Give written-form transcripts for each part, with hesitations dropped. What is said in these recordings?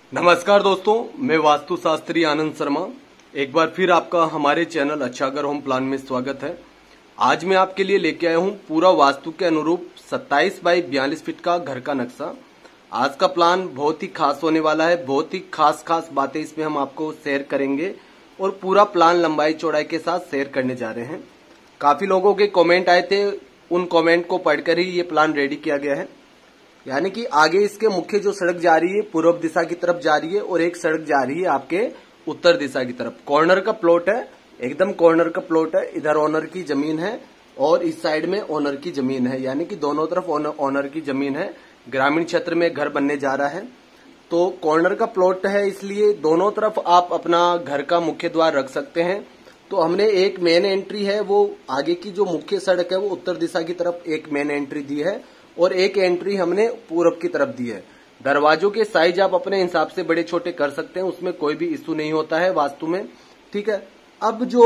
नमस्कार दोस्तों, मैं वास्तु शास्त्री आनंद शर्मा एक बार फिर आपका हमारे चैनल अच्छा घर होम प्लान में स्वागत है। आज मैं आपके लिए लेके आया हूं पूरा वास्तु के अनुरूप 27 बाई 42 फीट का घर का नक्शा। आज का प्लान बहुत ही खास होने वाला है। बहुत ही खास बातें इसमें हम आपको शेयर करेंगे और पूरा प्लान लंबाई चौड़ाई के साथ शेयर करने जा रहे हैं। काफी लोगों के कॉमेंट आए थे, उन कॉमेंट को पढ़कर ही ये प्लान रेडी किया गया है। यानी कि आगे इसके मुख्य जो सड़क जा रही है पूर्व दिशा की तरफ जा रही है और एक सड़क जा रही है आपके उत्तर दिशा की तरफ। कॉर्नर का प्लॉट है, एकदम कॉर्नर का प्लॉट है। इधर ओनर की जमीन है और इस साइड में ओनर की जमीन है, यानी कि दोनों तरफ ओनर की जमीन है। ग्रामीण क्षेत्र में घर बनने जा रहा है तो कॉर्नर का प्लॉट है, इसलिए दोनों तरफ आप अपना घर का मुख्य द्वार रख सकते हैं। तो हमने एक मेन एंट्री है, वो आगे की जो मुख्य सड़क है वो उत्तर दिशा की तरफ एक मेन एंट्री दी है और एक एंट्री हमने पूरब की तरफ दी है। दरवाजों के साइज आप अपने हिसाब से बड़े छोटे कर सकते हैं, उसमें कोई भी इश्यू नहीं होता है वास्तु में। ठीक है, अब जो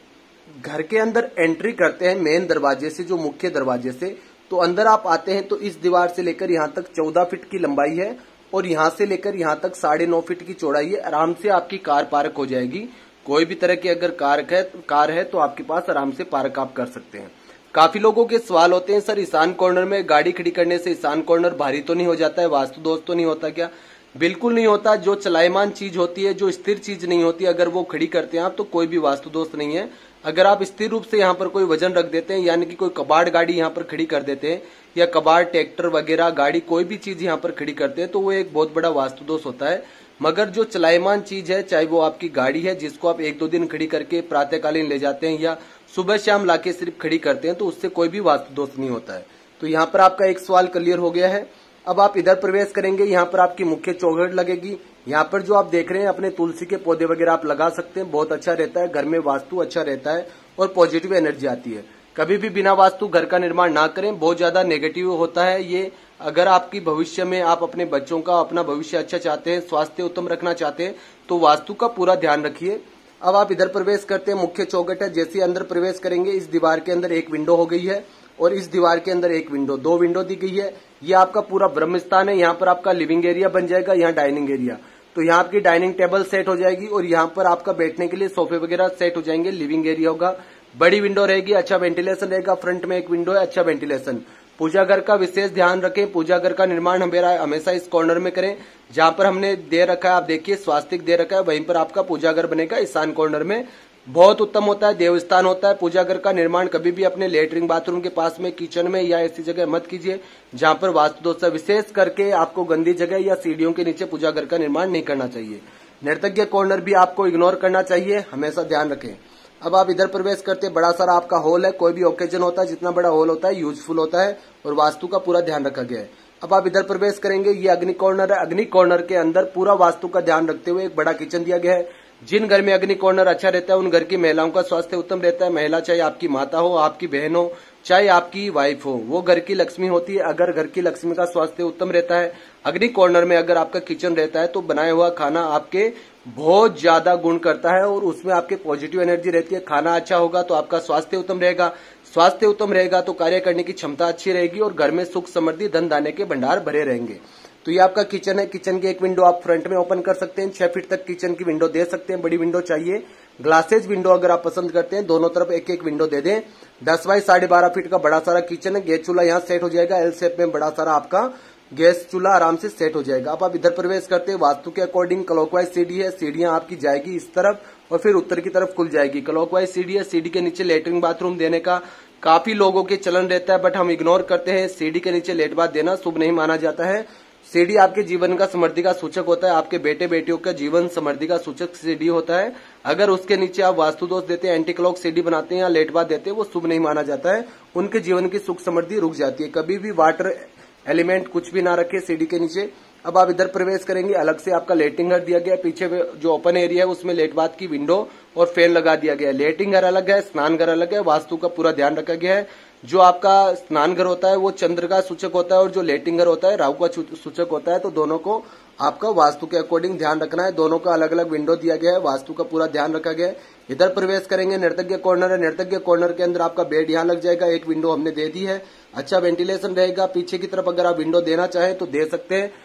घर के अंदर एंट्री करते हैं मेन दरवाजे से, जो मुख्य दरवाजे से, तो अंदर आप आते हैं तो इस दीवार से लेकर यहाँ तक 14 फीट की लंबाई है और यहाँ से लेकर यहाँ तक 9.5 फीट की चौड़ाई है। आराम से आपकी कार पार्क हो जाएगी। कोई भी तरह की अगर कार है तो आपके पास आराम से पार्क आप कर सकते हैं। काफी लोगों के सवाल होते हैं, सर ईशान कॉर्नर में गाड़ी खड़ी करने से ईशान कॉर्नर भारी तो नहीं हो जाता है, वास्तु दोष तो नहीं होता क्या? बिल्कुल नहीं होता। जो चलायमान चीज होती है, जो स्थिर चीज नहीं होती, अगर वो खड़ी करते हैं आप तो कोई भी वास्तु दोष नहीं है। अगर आप स्थिर रूप से यहाँ पर कोई वजन रख देते हैं, यानी कि कोई कबाड़ गाड़ी यहाँ पर खड़ी कर देते हैं या कबाड़ ट्रैक्टर वगैरह गाड़ी कोई भी चीज यहाँ पर खड़ी करते हैं तो वो एक बहुत बड़ा वास्तु दोष होता है। मगर जो चलायमान चीज है, चाहे वो आपकी गाड़ी है जिसको आप 1-2 दिन खड़ी करके प्रातःकालीन ले जाते हैं या सुबह शाम लाके सिर्फ खड़ी करते हैं, तो उससे कोई भी वास्तु दोष नहीं होता है। तो यहाँ पर आपका एक सवाल क्लियर हो गया है। अब आप इधर प्रवेश करेंगे, यहाँ पर आपकी मुख्य चौखट लगेगी। यहाँ पर जो आप देख रहे हैं अपने तुलसी के पौधे वगैरह आप लगा सकते हैं, बहुत अच्छा रहता है। घर में वास्तु अच्छा रहता है और पॉजिटिव एनर्जी आती है। कभी भी बिना वास्तु घर का निर्माण ना करें, बहुत ज्यादा नेगेटिव होता है ये। अगर आपकी भविष्य में आप अपने बच्चों का अपना भविष्य अच्छा चाहते हैं, स्वास्थ्य उत्तम रखना चाहते हैं, तो वास्तु का पूरा ध्यान रखिए। अब आप इधर प्रवेश करते हैं, मुख्य चौखट है। जैसे अंदर प्रवेश करेंगे इस दीवार के अंदर एक विंडो हो गई है और इस दीवार के अंदर एक विंडो, 2 विंडो दी गई है। ये आपका पूरा ब्रह्म स्थान है। यहाँ पर आपका लिविंग एरिया बन जाएगा, यहाँ डाइनिंग एरिया। तो यहाँ आपकी डाइनिंग टेबल सेट हो जाएगी और यहाँ पर आपका बैठने के लिए सोफे वगैरह सेट हो जाएंगे। लिविंग एरिया होगा, बड़ी विंडो रहेगी, अच्छा वेंटिलेशन रहेगा। फ्रंट में एक विंडो है, अच्छा वेंटिलेशन। पूजा घर का विशेष ध्यान रखें। पूजा घर का निर्माण हमेशा इस कॉर्नर में करें जहां पर हमने दे रखा है। आप देखिए स्वास्तिक दे रखा है, वहीं पर आपका पूजा घर बनेगा ईशान कॉर्नर में। बहुत उत्तम होता है, देवस्थान होता है। पूजा घर का निर्माण कभी भी अपने लेटरिन बाथरूम के पास में, किचन में या ऐसी जगह मत कीजिए जहां पर वास्तु दोष है। विशेष करके आपको गंदी जगह या सीढ़ियों के नीचे पूजा घर का निर्माण नहीं करना चाहिए। नर्तज्ञ कॉर्नर भी आपको इग्नोर करना चाहिए, हमेशा ध्यान रखें। अब आप इधर प्रवेश करते, बड़ा सारा आपका हॉल है। कोई भी ओकेजन होता है, जितना बड़ा हॉल होता है यूजफुल होता है और वास्तु का पूरा ध्यान रखा गया है। अब आप इधर प्रवेश करेंगे, ये अग्नि कॉर्नर है। अग्नि कॉर्नर के अंदर पूरा वास्तु का ध्यान रखते हुए एक बड़ा किचन दिया गया है। जिन घर में अग्नि कॉर्नर अच्छा रहता है उन घर की महिलाओं का स्वास्थ्य उत्तम रहता है। महिला चाहे आपकी माता हो, आपकी बहन हो, चाहे आपकी वाइफ हो, वो घर की लक्ष्मी होती है। अगर घर की लक्ष्मी का स्वास्थ्य उत्तम रहता है, अग्नि कॉर्नर में अगर आपका किचन रहता है तो बनाया हुआ खाना आपके बहुत ज्यादा गुण करता है और उसमें आपके पॉजिटिव एनर्जी रहती है। खाना अच्छा होगा तो आपका स्वास्थ्य उत्तम रहेगा, स्वास्थ्य उत्तम रहेगा तो कार्य करने की क्षमता अच्छी रहेगी और घर में सुख समृद्धि धन धान्य के भंडार भरे रहेंगे। तो ये आपका किचन है। किचन की एक विंडो आप फ्रंट में ओपन कर सकते हैं, 6 फीट तक किचन की विंडो दे सकते हैं। बड़ी विंडो चाहिए, ग्लासेज विंडो अगर आप पसंद करते हैं, दोनों तरफ एक एक विंडो दे दें। 10 बाई 12.5 फीट का बड़ा सारा किचन है। गैस चूल्हा यहाँ सेट हो जाएगा, एल शेप में बड़ा सारा आपका गैस चूल्हा आराम से सेट हो जाएगा। अब आप इधर प्रवेश करते हैं, वास्तु के अकॉर्डिंग क्लॉकवाइज सीढ़ी है। सीढ़ियां आपकी जाएगी इस तरफ और फिर उत्तर की तरफ खुल जाएगी। क्लॉकवाइज सीढ़ी है। सीढ़ी के नीचे लेटरिन बाथरूम देने का काफी लोगों के चलन रहता है, बट हम इग्नोर करते हैं। सीढ़ी के नीचे लेट बाथ देना शुभ नहीं माना जाता है। सीढ़ी आपके जीवन का समृद्धि का सूचक होता है। आपके बेटे बेटियों का जीवन समृद्धि का सूचक सीढ़ी होता है। अगर उसके नीचे आप वास्तु दोष देते हैं, एंटी क्लॉक सीढ़ी बनाते हैं या लेट बाथ देते हैं, वो शुभ नहीं माना जाता है। उनके जीवन की सुख समृद्धि रुक जाती है। कभी भी वाटर एलिमेंट कुछ भी ना रखे सीढ़ी के नीचे। अब आप इधर प्रवेश करेंगे, अलग से आपका लेटिंग घर दिया गया है। पीछे जो ओपन एरिया है उसमें लेट बाथ की विंडो और फैन लगा दिया गया है। लेटिंग घर अलग है, स्नान घर अलग है। वास्तु का पूरा ध्यान रखा गया है। जो आपका स्नान घर होता है वो चंद्र का सूचक होता है और जो लेटिंग घर होता है राहु का सूचक होता है। तो दोनों को आपका वास्तु के अकॉर्डिंग ध्यान रखना है। दोनों का अलग अलग विंडो दिया गया है, वास्तु का पूरा ध्यान रखा गया है। इधर प्रवेश करेंगे, नर्तज्ञ कॉर्नर है। नर्तज्ञ कॉर्नर के अंदर आपका बेड यहाँ लग जाएगा। एक विंडो हमने दे दी है, अच्छा वेंटिलेशन रहेगा। पीछे की तरफ अगर आप विंडो देना चाहें तो दे सकते हैं।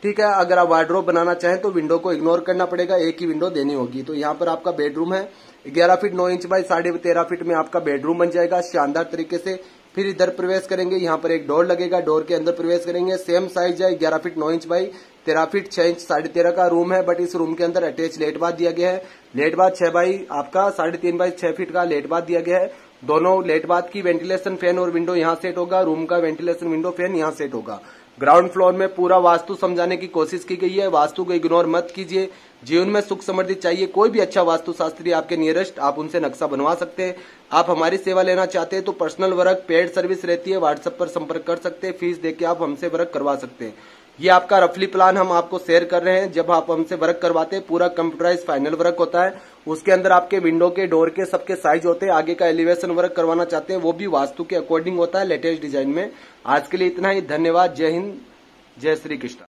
ठीक है। अगर आप वार्डरोब बनाना चाहें तो विंडो को इग्नोर करना पड़ेगा, एक ही विंडो देनी होगी। तो यहाँ पर आपका बेडरूम है, 11 फीट 9 इंच बाई 13.5 फीट में आपका बेडरूम बन जाएगा शानदार तरीके से। फिर इधर प्रवेश करेंगे, यहाँ पर एक डोर लगेगा, डोर के अंदर प्रवेश करेंगे। सेम साइज है, 11 feet 9 inch by 13 feet 6 inch 13.5 का रूम है, बट इस रूम के अंदर अटैच लेट बाथ दिया गया है। लेट बाथ 6 बाई आपका 3.5 बाई 6 फीट का लेट बाथ दिया गया है। दोनों लेट बाथ की वेंटिलेशन फैन और विंडो यहाँ सेट होगा, रूम का वेंटिलेशन विंडो फैन यहाँ सेट होगा। ग्राउंड फ्लोर में पूरा वास्तु समझाने की कोशिश की गई है, वास्तु को इग्नोर मत कीजिए। जीवन में सुख समृद्धि चाहिए, कोई भी अच्छा वास्तु शास्त्री आपके नियरेस्ट, आप उनसे नक्शा बनवा सकते हैं। आप हमारी सेवा लेना चाहते हैं तो पर्सनल वर्क पेड सर्विस रहती है, व्हाट्सएप पर संपर्क कर सकते हैं, फीस देके आप हमसे वर्क करवा सकते हैं। ये आपका रफली प्लान हम आपको शेयर कर रहे हैं। जब आप हमसे वर्क करवाते हैं पूरा कंप्यूटराइज फाइनल वर्क होता है, उसके अंदर आपके विंडो के डोर के सबके साइज होते हैं। आगे का एलिवेशन वर्क करवाना चाहते हैं वो भी वास्तु के अकॉर्डिंग होता है, लेटेस्ट डिजाइन में। आज के लिए इतना ही, धन्यवाद। जय हिंद, जय श्री कृष्ण।